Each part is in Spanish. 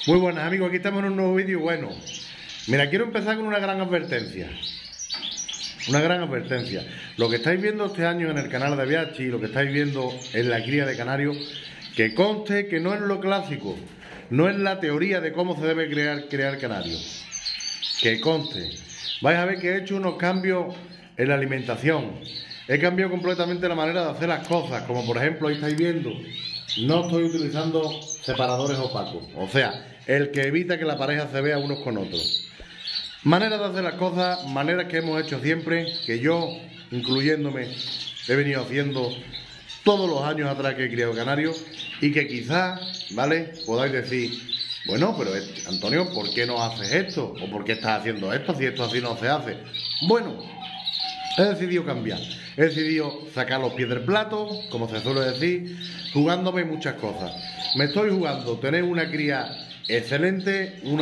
Muy buenas amigos, aquí estamos en un nuevo vídeo. Bueno, mira, quiero empezar con una gran advertencia. Una gran advertencia. Lo que estáis viendo este año en el canal de Biachi, lo que estáis viendo en la cría de canarios, que conste que no es lo clásico, no es la teoría de cómo se debe crear canarios. Que conste. Vais a ver que he hecho unos cambios en la alimentación. He cambiado completamente la manera de hacer las cosas, como por ejemplo, ahí estáis viendo, no estoy utilizando separadores opacos, o sea, el que evita que la pareja se vea unos con otros. Maneras de hacer las cosas, maneras que hemos hecho siempre, que yo, incluyéndome, he venido haciendo todos los años atrás que he criado canarios, y que quizás, ¿vale?, podáis decir, bueno, pero Antonio, ¿por qué no haces esto? ¿O por qué estás haciendo esto si esto así no se hace? Bueno, he decidido cambiar. He decidido sacar los pies del plato, como se suele decir, jugándome muchas cosas. Me estoy jugando tener una cría excelente, un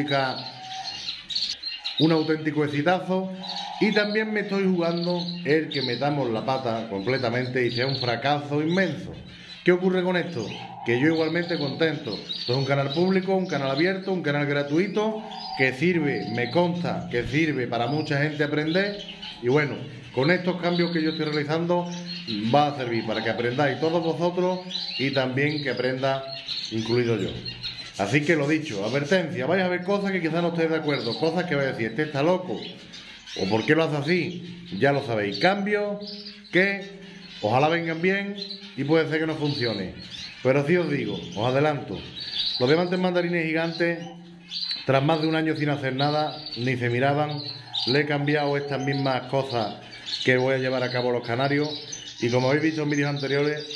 auténtico exitazo, y también me estoy jugando el que metamos la pata completamente y sea un fracaso inmenso. ¿Qué ocurre con esto? Que yo igualmente contento. Esto es un canal público, un canal abierto, un canal gratuito, que sirve, me consta, que sirve para mucha gente aprender. Y bueno, con estos cambios que yo estoy realizando va a servir para que aprendáis todos vosotros y también que aprenda incluido yo. Así que lo dicho, advertencia, vais a ver cosas que quizás no estéis de acuerdo, cosas que vais a decir, este está loco, o por qué lo hace así, ya lo sabéis. Cambios que ojalá vengan bien y puede ser que no funcione. Pero sí os digo, os adelanto, los diamantes mandarines gigantes, tras más de un año sin hacer nada, ni se miraban, le he cambiado estas mismas cosas que voy a llevar a cabo a los canarios, y como habéis visto en vídeos anteriores,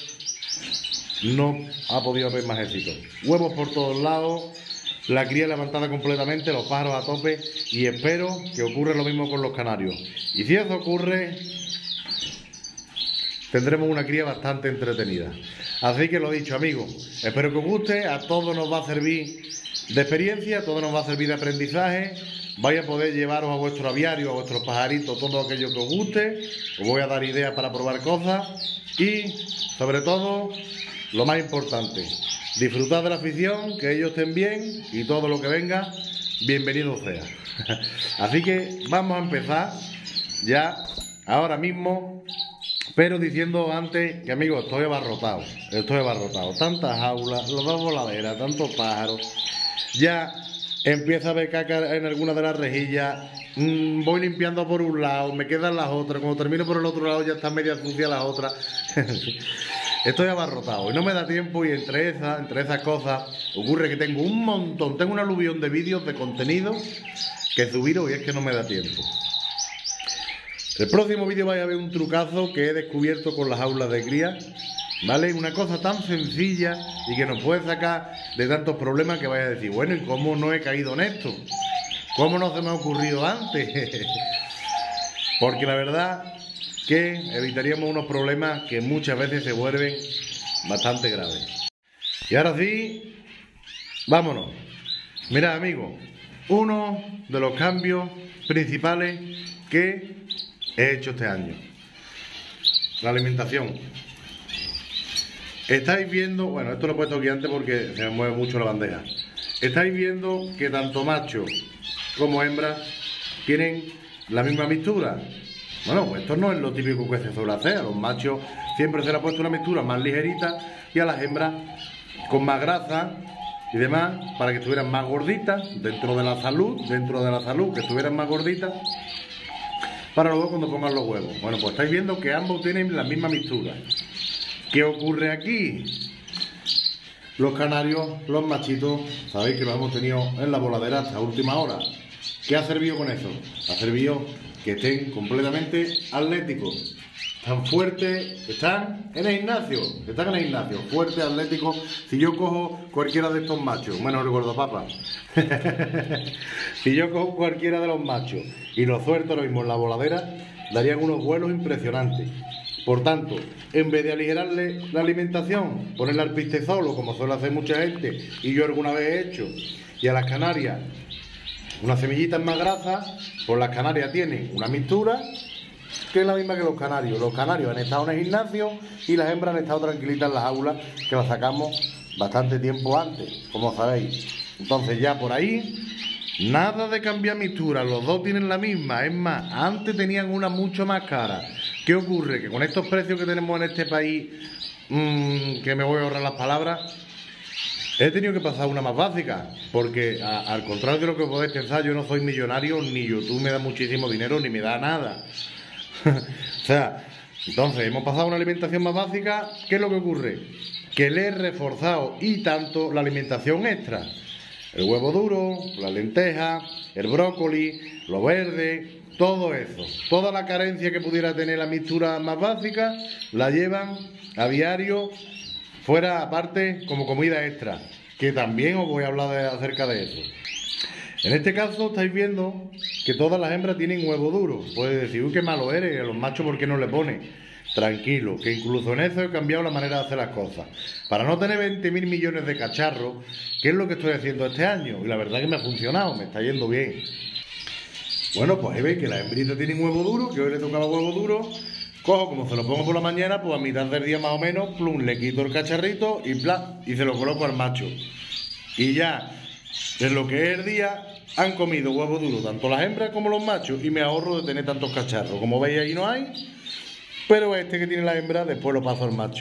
no ha podido haber más éxito. Huevos por todos lados, la cría levantada completamente, los pájaros a tope, y espero que ocurra lo mismo con los canarios. Y si eso ocurre, tendremos una cría bastante entretenida. Así que lo dicho, amigos, espero que os guste, a todos nos va a servir de experiencia, a todos nos va a servir de aprendizaje. Vais a poder llevaros a vuestro aviario, a vuestros pajaritos, todo aquello que os guste. Os voy a dar ideas para probar cosas y, sobre todo, lo más importante, disfrutad de la afición, que ellos estén bien y todo lo que venga, bienvenido sea. Así que vamos a empezar ya, ahora mismo, pero diciendo antes que, amigos, estoy abarrotado. Tantas jaulas, las dos voladeras, tantos pájaros. Ya empieza a ver caca en alguna de las rejillas, voy limpiando por un lado, me quedan las otras, cuando termino por el otro lado ya está media sucia las otras. Estoy abarrotado y no me da tiempo, y entre esas cosas ocurre que tengo un montón, tengo un aluvión de vídeos, de contenido que subiros, y es que no me da tiempo. El próximo vídeo vais a ver un trucazo que he descubierto con las jaulas de cría, ¿vale? Una cosa tan sencilla y que nos puede sacar de tantos problemas que vais a decir, bueno, ¿y cómo no he caído en esto? ¿Cómo no se me ha ocurrido antes? Porque la verdad que evitaríamos unos problemas que muchas veces se vuelven bastante graves. Y ahora sí, vámonos. Mirad, amigos, uno de los cambios principales que he hecho este año: la alimentación. Estáis viendo, bueno, esto lo he puesto aquí antes porque se me mueve mucho la bandeja. Estáis viendo que tanto macho como hembra tienen la misma mixtura. Bueno, pues esto no es lo típico que se suele hacer. A los machos siempre se le ha puesto una mixtura más ligerita, y a las hembras con más grasa y demás, para que estuvieran más gorditas, dentro de la salud, que estuvieran más gorditas, para luego cuando pongan los huevos. Bueno, pues estáis viendo que ambos tienen la misma mixtura. ¿Qué ocurre aquí? Los canarios, los machitos, sabéis que los hemos tenido en la voladera hasta última hora. ¿Qué ha servido con eso? Ha servido que estén completamente atléticos, tan fuertes, están en el gimnasio, fuertes, atléticos. Si yo cojo cualquiera de estos machos, bueno, recuerdo papa, si yo cojo cualquiera de los machos y los suelto ahora mismo en la voladera, darían unos vuelos impresionantes. Por tanto, en vez de aligerarle la alimentación, ponerle al piste solo, como suele hacer mucha gente, y yo alguna vez he hecho, y a las canarias unas semillitas más grasas, pues las canarias tienen una mixtura que es la misma que los canarios. Los canarios han estado en el gimnasio y las hembras han estado tranquilitas en las aulas, que las sacamos bastante tiempo antes, como sabéis. Entonces ya por ahí, nada de cambiar mixtura, los dos tienen la misma. Es más, antes tenían una mucho más cara. ¿Qué ocurre? Que con estos precios que tenemos en este país, que me voy a ahorrar las palabras, he tenido que pasar una más básica, porque al contrario de lo que podéis pensar, yo no soy millonario, ni YouTube me da muchísimo dinero, ni me da nada. O sea, entonces hemos pasado una alimentación más básica. ¿Qué es lo que ocurre? Que le he reforzado y tanto la alimentación extra. El huevo duro, la lenteja, el brócoli, lo verde, todo eso. Toda la carencia que pudiera tener la mixtura más básica, la llevan a diario, fuera aparte como comida extra, que también os voy a hablar acerca de eso. En este caso estáis viendo que todas las hembras tienen huevo duro. Puedes decir, uy, qué malo eres, a los machos ¿por qué no le pones? Tranquilo, que incluso en eso he cambiado la manera de hacer las cosas. Para no tener 20.000 millones de cacharros, que es lo que estoy haciendo este año, y la verdad que me ha funcionado, me está yendo bien. Bueno, pues ahí veis que la hembrita tiene un huevo duro, que hoy le tocaba huevo duro. Cojo, como se lo pongo por la mañana, pues a mitad del día más o menos, plum, le quito el cacharrito y bla, y se lo coloco al macho. Y ya, en lo que es el día, han comido huevo duro tanto las hembras como los machos, y me ahorro de tener tantos cacharros. Como veis, ahí no hay, pero este que tiene la hembra, después lo paso al macho.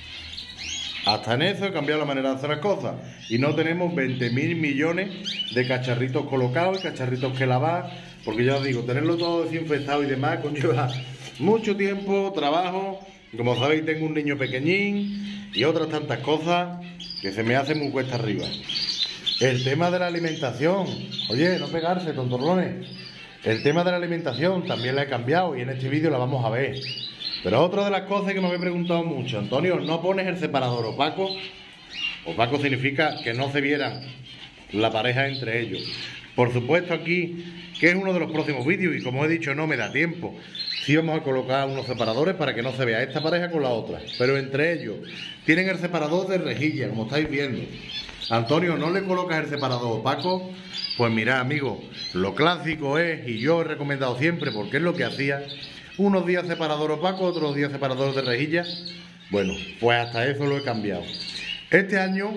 Hasta en eso he cambiado la manera de hacer las cosas, y no tenemos 20.000 millones de cacharritos colocados y cacharritos que lavar, porque ya os digo, tenerlo todo desinfectado y demás conlleva mucho tiempo, trabajo. Como sabéis, tengo un niño pequeñín y otras tantas cosas que se me hacen muy cuesta arriba. El tema de la alimentación, oye, no pegarse, tontorrones. El tema de la alimentación también la he cambiado y en este vídeo la vamos a ver. Pero otra de las cosas que me habéis preguntado mucho, Antonio, ¿no pones el separador opaco? Opaco significa que no se viera la pareja entre ellos. Por supuesto aquí, que es uno de los próximos vídeos y como he dicho no me da tiempo. Sí vamos a colocar unos separadores para que no se vea esta pareja con la otra. Pero entre ellos tienen el separador de rejilla, como estáis viendo. Antonio, ¿no le colocas el separador opaco? Pues mirad, amigo, lo clásico es, y yo he recomendado siempre porque es lo que hacía, unos días separador opaco, otros días separador de rejilla. Bueno, pues hasta eso lo he cambiado. Este año,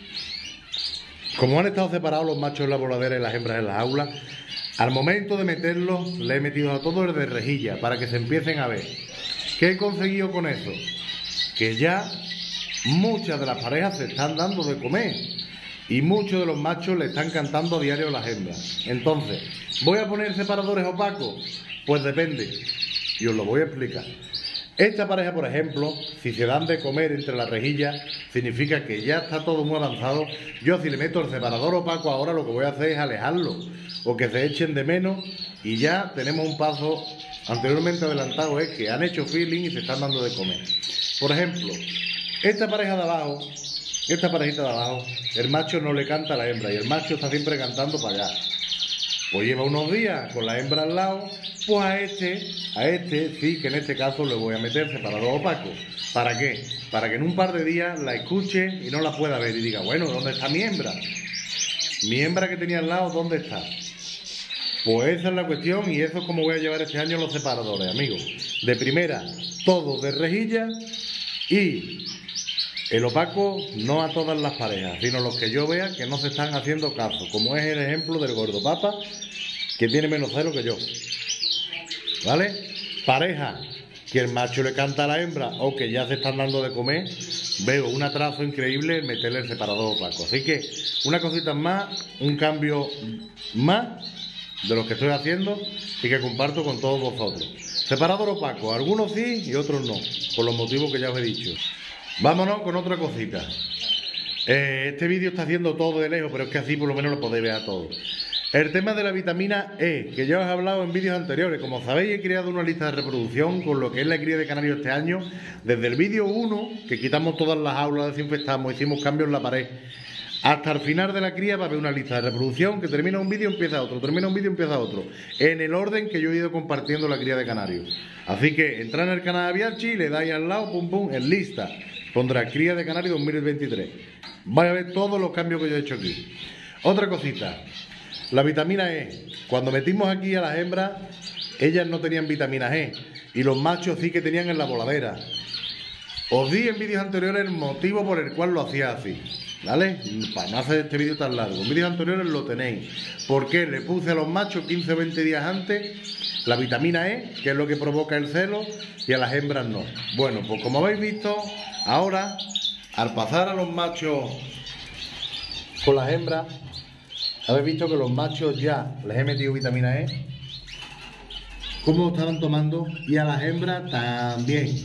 como han estado separados los machos en la voladera y las hembras en las aulas, al momento de meterlos, le he metido a todos el de rejilla para que se empiecen a ver. ¿Qué he conseguido con eso? Que ya muchas de las parejas se están dando de comer y muchos de los machos le están cantando a diario a las hembras. Entonces, ¿voy a poner separadores opacos? Pues depende, y os lo voy a explicar. Esta pareja, por ejemplo, si se dan de comer entre las rejillas, significa que ya está todo muy avanzado. Yo si le meto el separador opaco ahora, lo que voy a hacer es alejarlo, o que se echen de menos, y ya tenemos un paso anteriormente adelantado, es que han hecho feeling y se están dando de comer. Por ejemplo, esta pareja de abajo, esta parejita de abajo, el macho no le canta a la hembra, y el macho está siempre cantando para allá. Pues lleva unos días con la hembra al lado, pues a este sí que en este caso le voy a meter separador opaco. ¿Para qué? Para que en un par de días la escuche y no la pueda ver y diga, bueno, ¿dónde está mi hembra? Mi hembra que tenía al lado, ¿dónde está? Pues esa es la cuestión y eso es como voy a llevar este año los separadores, amigos. De primera, todo de rejilla y el opaco no a todas las parejas, sino los que yo vea que no se están haciendo caso, como es el ejemplo del gordopapa, que tiene menos celo que yo. ¿Vale? Pareja que el macho le canta a la hembra o que ya se están dando de comer, veo un atraso increíble en meterle el separador opaco. Así que una cosita más, un cambio más de lo que estoy haciendo y que comparto con todos vosotros. Separador opaco, algunos sí y otros no, por los motivos que ya os he dicho. Vámonos con otra cosita. Este vídeo está haciendo todo de lejos, pero es que así por lo menos lo podéis ver a todos. El tema de la vitamina E, que ya os he hablado en vídeos anteriores. Como sabéis, he creado una lista de reproducción con lo que es la cría de canarios este año. Desde el vídeo 1, que quitamos todas las aulas, desinfectamos, hicimos cambios en la pared, hasta el final de la cría va a haber una lista de reproducción que termina un vídeo, empieza otro, termina un vídeo, empieza otro, en el orden que yo he ido compartiendo la cría de canarios. Así que entrad en el canal de Aviarchi, le dais al lado, pum pum, en lista. Pondrá cría de canarios 2023. Vais a ver todos los cambios que yo he hecho aquí. Otra cosita, la vitamina E. Cuando metimos aquí a las hembras, ellas no tenían vitamina E y los machos sí que tenían en la voladera. Os di en vídeos anteriores el motivo por el cual lo hacía así. ¿vale? Para no hacer este vídeo tan largo. En vídeos anteriores lo tenéis. Porque le puse a los machos 15 o 20 días antes la vitamina E, que es lo que provoca el celo, y a las hembras no. Bueno, pues como habéis visto, ahora, al pasar a los machos con las hembras, habéis visto que los machos ya les he metido vitamina E, como estaban tomando, y a las hembras también.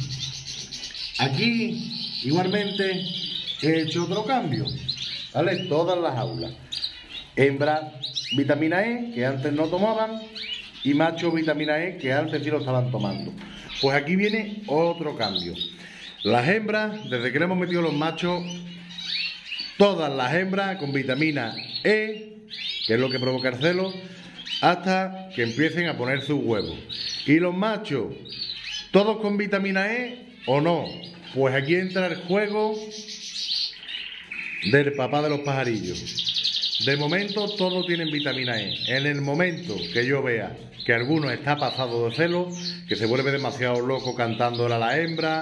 Aquí, igualmente, he hecho otro cambio, ¿vale? Todas las aulas. Hembras, vitamina E, que antes no tomaban, y machos, vitamina E, que antes sí lo estaban tomando. Pues aquí viene otro cambio. Las hembras, desde que le hemos metido los machos, todas las hembras con vitamina E, que es lo que provoca el celo, hasta que empiecen a poner sus huevos. Y los machos, todos con vitamina E o no. Pues aquí entra el juego del papá de los pajarillos. De momento todos tienen vitamina E. En el momento que yo vea que alguno está pasado de celo, que se vuelve demasiado loco cantándole a la hembra,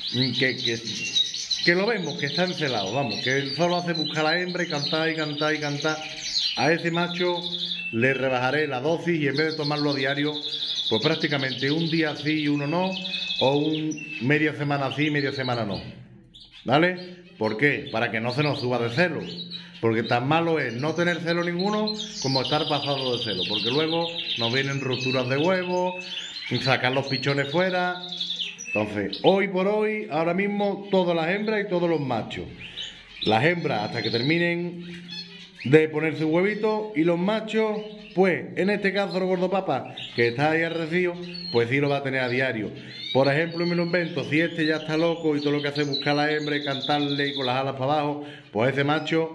que lo vemos, que está encelado, vamos, que él solo hace buscar a la hembra y cantar y cantar y cantar, a ese macho le rebajaré la dosis y en vez de tomarlo a diario, pues prácticamente un día sí y uno no, o media semana sí y media semana no. ¿Vale? ¿Por qué? Para que no se nos suba de celo. Porque tan malo es no tener celo ninguno como estar pasado de celo. Porque luego nos vienen rupturas de huevo, sacar los pichones fuera. Entonces, hoy por hoy, ahora mismo, todas las hembras y todos los machos. Las hembras hasta que terminen de ponerse huevito, y los machos, pues, en este caso el gordo papa, que está ahí al recibo, pues sí lo va a tener a diario. Por ejemplo, me lo invento, si este ya está loco y todo lo que hace es buscar a la hembra y cantarle y con las alas para abajo, pues ese macho,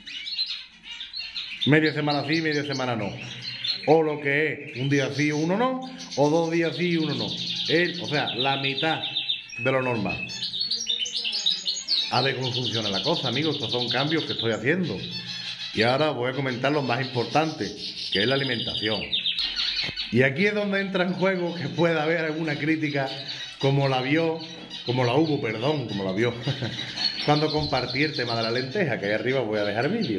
media semana sí, media semana no. O lo que es, un día sí, uno no, o 2 días sí y uno no. O sea, la mitad de lo normal. A ver cómo funciona la cosa, amigos. Estos son cambios que estoy haciendo. Y ahora voy a comentar lo más importante, que es la alimentación. Y aquí es donde entra en juego que pueda haber alguna crítica, como la hubo, cuando compartí el tema de la lenteja, que ahí arriba voy a dejar vídeo.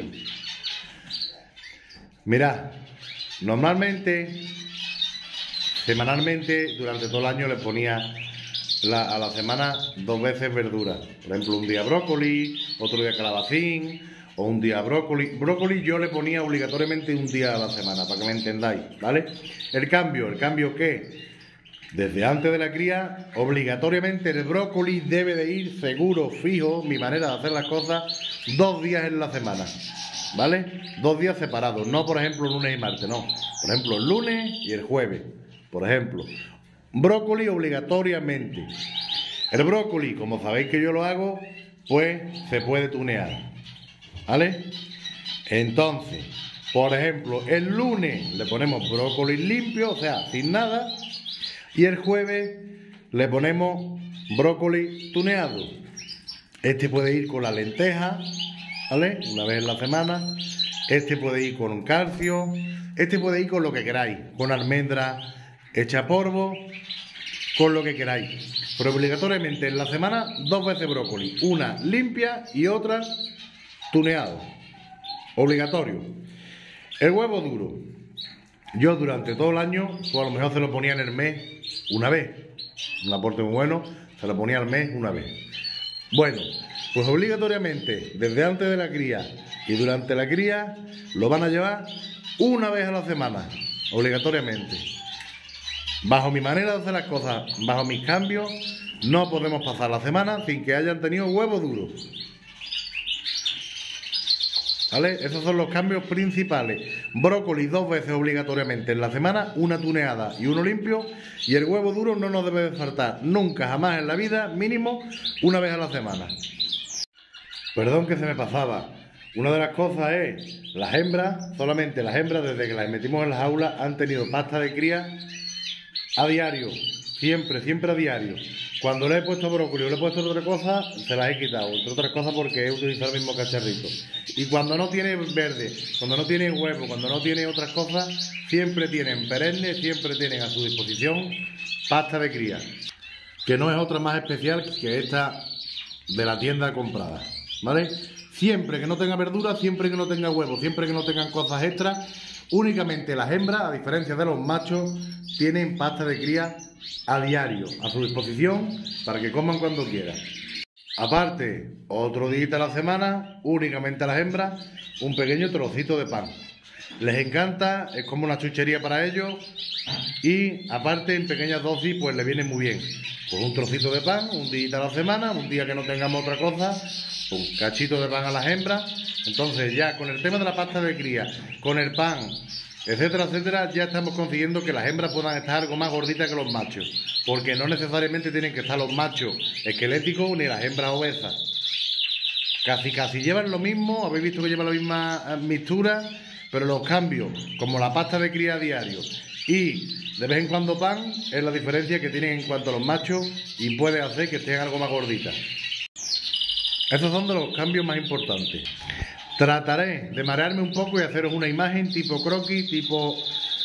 Mirad, normalmente, semanalmente, durante todo el año le ponía a la semana 2 veces verduras. Por ejemplo, un día brócoli, otro día calabacín, o un día brócoli. Brócoli yo le ponía obligatoriamente un día a la semana, para que me entendáis, ¿vale? El cambio que desde antes de la cría, obligatoriamente el brócoli debe de ir seguro, fijo, mi manera de hacer las cosas, 2 días en la semana, ¿vale? 2 días separados, no por ejemplo lunes y martes, no. Por ejemplo, el lunes y el jueves, por ejemplo. Brócoli obligatoriamente. El brócoli, como sabéis que yo lo hago, pues se puede tunear, ¿vale? Entonces, por ejemplo, el lunes le ponemos brócoli limpio, o sea, sin nada, y el jueves le ponemos brócoli tuneado. Este puede ir con la lenteja, ¿vale? Una vez en la semana. Este puede ir con un calcio, este puede ir con lo que queráis, con almendra hecha polvo, con lo que queráis. Pero obligatoriamente en la semana 2 veces brócoli, una limpia y otra tuneado, obligatorio. El huevo duro, yo durante todo el año, pues a lo mejor se lo ponía en el mes una vez, un aporte muy bueno, se lo ponía al mes una vez. Bueno, pues obligatoriamente desde antes de la cría y durante la cría lo van a llevar una vez a la semana, obligatoriamente. Bajo mi manera de hacer las cosas, bajo mis cambios, no podemos pasar la semana sin que hayan tenido huevo duro. ¿Vale? Esos son los cambios principales. Brócoli 2 veces obligatoriamente en la semana, una tuneada y uno limpio. Y el huevo duro no nos debe de faltar nunca, jamás en la vida, mínimo una vez a la semana. Perdón que se me pasaba. Una de las cosas es, las hembras, solamente las hembras desde que las metimos en las aulas han tenido pasta de cría a diario, siempre a diario. Cuando le he puesto brócoli o le he puesto otra cosa, se las he quitado, entre otras cosas porque he utilizado el mismo cacharrito. Y cuando no tiene verde, cuando no tiene huevo, cuando no tiene otras cosas, siempre tienen perennes, siempre tienen a su disposición pasta de cría, que no es otra más especial que esta de la tienda comprada, ¿vale? siempre que no tenga verduras, siempre que no tenga huevos, siempre que no tengan cosas extras. Únicamente las hembras, a diferencia de los machos, tienen pasta de cría a diario, a su disposición, para que coman cuando quieran. Aparte, otro día a la semana, únicamente a las hembras, un pequeño trocito de pan. Les encanta, es como una chuchería para ellos y aparte en pequeñas dosis pues les viene muy bien. Pues un trocito de pan, un día a la semana, un día que no tengamos otra cosa, un cachito de pan a las hembras. Entonces ya con el tema de la pasta de cría, con el pan, etcétera, etcétera, ya estamos consiguiendo que las hembras puedan estar algo más gorditas que los machos. Porque no necesariamente tienen que estar los machos esqueléticos ni las hembras obesas. Casi llevan lo mismo, habéis visto que llevan la misma mixtura, pero los cambios, como la pasta de cría a diario y de vez en cuando pan, es la diferencia que tienen en cuanto a los machos y puede hacer que estén algo más gorditas. Estos son de los cambios más importantes. Trataré de marearme un poco y haceros una imagen tipo croquis, tipo...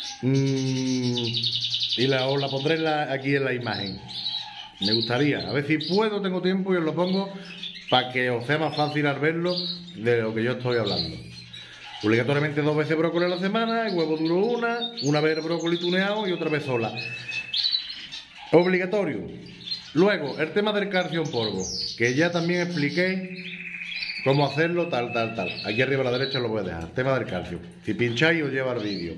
os la pondré aquí en la imagen. Me gustaría, a ver si puedo, tengo tiempo y os lo pongo para que os sea más fácil al verlo de lo que yo estoy hablando. Obligatoriamente 2 veces brócoli a la semana, el huevo duro una vez brócoli tuneado y otra vez sola. Obligatorio. Luego, el tema del calcio en polvo, que ya también expliqué cómo hacerlo, tal. Aquí arriba a la derecha lo voy a dejar. Tema del calcio. Si pincháis os lleva el vídeo.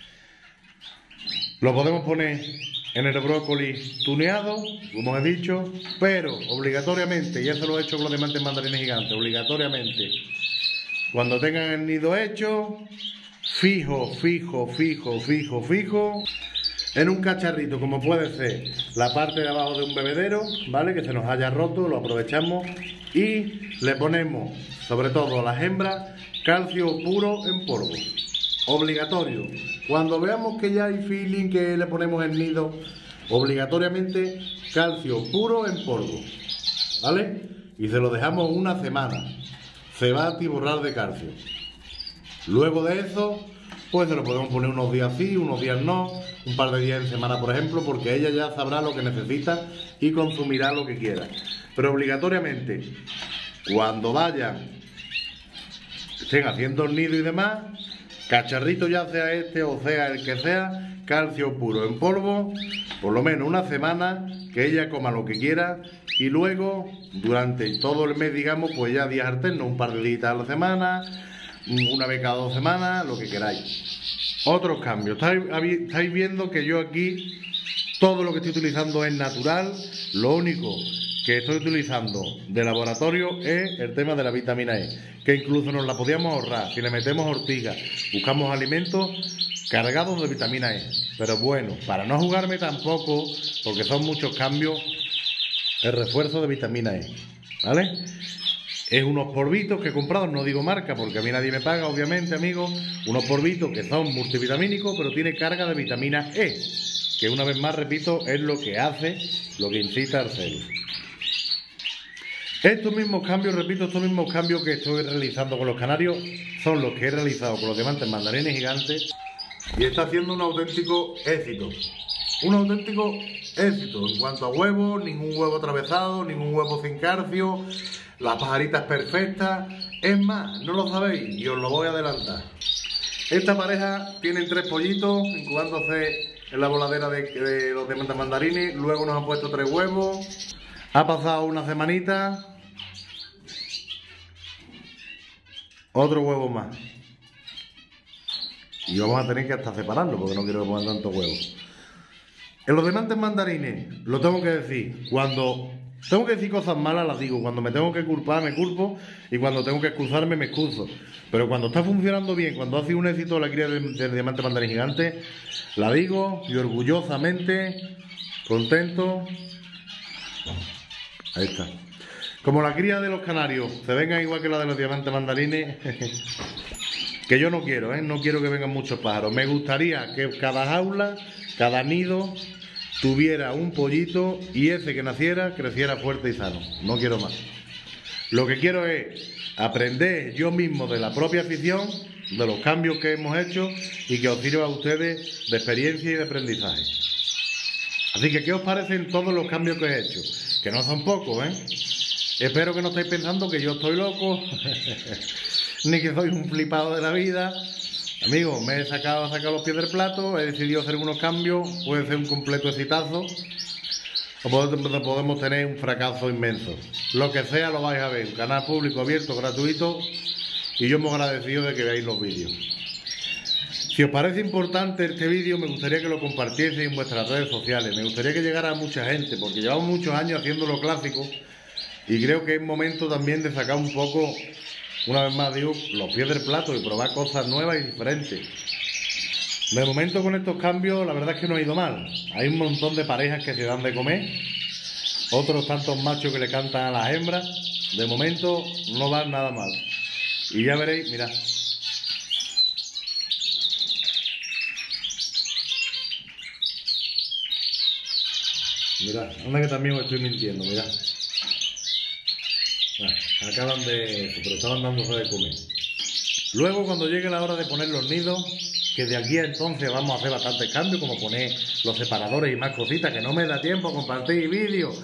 Lo podemos poner en el brócoli tuneado, como he dicho, pero obligatoriamente, ya se lo he hecho con los diamantes mandarines gigantes, obligatoriamente, cuando tengan el nido hecho, fijo, en un cacharrito, como puede ser la parte de abajo de un bebedero, ¿vale? Que se nos haya roto, lo aprovechamos y le ponemos, sobre todo a las hembras, calcio puro en polvo. Obligatorio. Cuando veamos que ya hay feeling, que le ponemos el nido, obligatoriamente calcio puro en polvo, ¿vale? Y se lo dejamos una semana. Se va a atiborrar de calcio. Luego de eso, pues se lo podemos poner unos días sí, unos días no, un par de días en semana, por ejemplo, porque ella ya sabrá lo que necesita y consumirá lo que quiera. Pero obligatoriamente, cuando vayan, estén haciendo el nido y demás, cacharrito, ya sea este o sea el que sea, calcio puro en polvo, por lo menos una semana, que ella coma lo que quiera y luego, durante todo el mes, digamos, pues ya días alternos, un par de días a la semana, una vez cada 2 semanas, lo que queráis. Otros cambios. Estáis viendo que yo aquí, todo lo que estoy utilizando es natural, lo único que estoy utilizando de laboratorio es el tema de la vitamina E, que incluso nos la podíamos ahorrar si le metemos ortiga, buscamos alimentos cargados de vitamina E. Pero bueno, para no jugarme tampoco, porque son muchos cambios, el refuerzo de vitamina E, ¿vale? Es unos polvitos que he comprado, no digo marca porque a mí nadie me paga, obviamente, amigos, unos polvitos que son multivitamínicos, pero tiene carga de vitamina E, que una vez más, repito, es lo que hace, lo que incita al celo. Estos mismos cambios, repito, estos mismos cambios que estoy realizando con los canarios son los que he realizado con los diamantes mandarines gigantes y está haciendo un auténtico éxito. Un auténtico éxito en cuanto a huevos, ningún huevo atravesado, ningún huevo sin calcio, las pajaritas perfectas. Es más, no lo sabéis y os lo voy a adelantar. Esta pareja tienen 3 pollitos incubándose en la voladera de los diamantes mandarines, luego nos han puesto 3 huevos. Ha pasado una semanita, otro huevo más. Y vamos a tener que hasta separarlo porque no quiero que pongan tantos huevos. En los diamantes mandarines, lo tengo que decir, cuando tengo que decir cosas malas las digo, cuando me tengo que culpar me culpo y cuando tengo que excusarme me excuso. Pero cuando está funcionando bien, cuando ha sido un éxito la cría del diamante mandarín gigante, la digo y orgullosamente, contento. Ahí está. Como la cría de los canarios se venga igual que la de los diamantes mandarines, que yo no quiero, no quiero que vengan muchos pájaros. Me gustaría que cada jaula, cada nido, tuviera un pollito y ese que naciera, creciera fuerte y sano. No quiero más. Lo que quiero es aprender yo mismo de la propia afición, de los cambios que hemos hecho y que os sirva a ustedes de experiencia y de aprendizaje. Así que, ¿qué os parecen todos los cambios que he hecho? Que no son pocos, Espero que no estéis pensando que yo estoy loco, ni que soy un flipado de la vida. Amigos, me he sacado los pies del plato, he decidido hacer unos cambios, puede ser un completo exitazo, o podemos tener un fracaso inmenso. Lo que sea lo vais a ver, un canal público abierto, gratuito, y yo muy agradecido de que veáis los vídeos. Si os parece importante este vídeo, me gustaría que lo compartieseis en vuestras redes sociales, me gustaría que llegara a mucha gente, porque llevamos muchos años haciendo lo clásico, y creo que es momento también de sacar un poco, una vez más digo, los pies del plato y probar cosas nuevas y diferentes. De momento con estos cambios la verdad es que no ha ido mal. Hay un montón de parejas que se dan de comer, otros tantos machos que le cantan a las hembras. De momento no van nada mal. Y ya veréis, mirad. Mirad, anda que también os estoy mintiendo, mirad. Bueno, acaban de... pero estaban dándose de comer. Luego cuando llegue la hora de poner los nidos, que de aquí a entonces vamos a hacer bastantes cambios, como poner los separadores y más cositas, que no me da tiempo a compartir vídeos.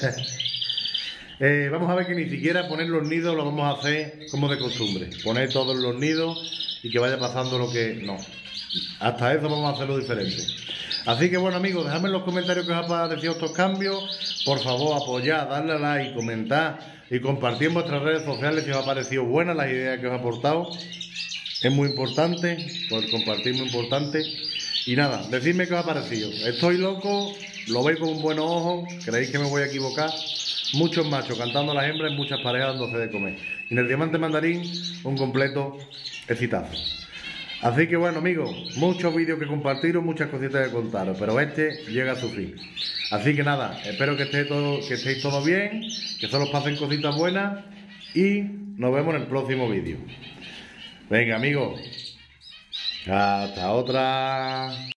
Vamos a ver que ni siquiera poner los nidos lo vamos a hacer como de costumbre. Poner todos los nidos y que vaya pasando lo que... No, hasta eso vamos a hacerlo diferente. Así que bueno amigos, dejadme en los comentarios qué os ha parecido estos cambios. Por favor, apoyad, darle a like, comentad y compartir en vuestras redes sociales si os ha parecido buenas las ideas que os he aportado. Es muy importante, por compartir muy importante. Y nada, decidme qué os ha parecido. Estoy loco, lo veis con un buen ojo, creéis que me voy a equivocar. Muchos machos cantando a las hembras y muchas parejas dándose de comer. Y en el diamante mandarín, un completo exitazo. Así que bueno amigos, muchos vídeos que compartiros, muchas cositas que contaros, pero este llega a su fin. Así que nada, espero que estéis todos bien, que solo os pasen cositas buenas y nos vemos en el próximo vídeo. Venga amigos, hasta otra.